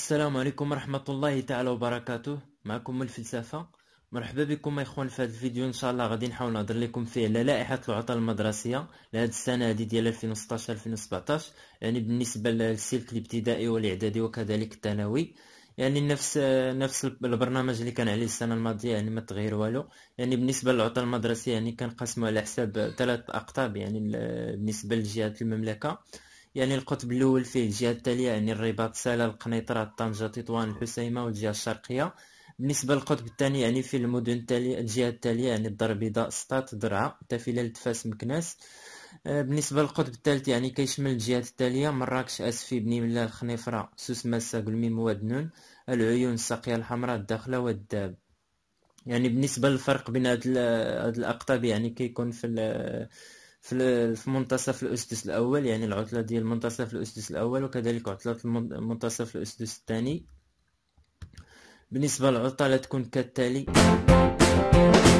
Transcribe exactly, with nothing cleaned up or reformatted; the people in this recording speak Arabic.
السلام عليكم ورحمة الله تعالى وبركاته. معكم الفلسفة. مرحبا بكم اخوان في هذا الفيديو. ان شاء الله غادي نحاول نهضر لكم فيه على لائحة العطل المدرسية لهذه السنة هذه ديال ألفين وستطاش ألفين وسبعطاش، يعني بالنسبة للسلك الابتدائي والاعدادي وكذلك الثانوي. يعني نفس نفس البرنامج اللي كان عليه السنة الماضية، يعني ما تغير والو. يعني بالنسبة للعطل المدرسية يعني كنقسموا على حساب ثلاث أقطاب، يعني بالنسبة لجهات المملكة. يعني القطب الأول فيه الجهة التالية، يعني الرباط، سلا، القنيطرة، طنجة، تطوان، الحسيمة والجهة الشرقية. بالنسبة للقطب الثاني يعني في المدن التالية الجهة التالية، يعني الدار البيضاء، سطات، درعا، تافلة، تفاس، مكناس. آه، بالنسبة للقطب الثالث يعني كيشمل الجهات التالية: مراكش، أسفي، بني ملال، الخنيفرة، سوس، مسا، قلميم، وادنون، العيون، الساقية الحمراء، الداخلة والداب. يعني بالنسبة للفرق بين هاد الأقطاب يعني كيكون في في في منتصف الأسدس الأول، يعني العطلة ديال منتصف الأسدس الأول، وكذلك عطلة منتصف الأسدس الثاني. بالنسبة للعطلة تكون كالتالي: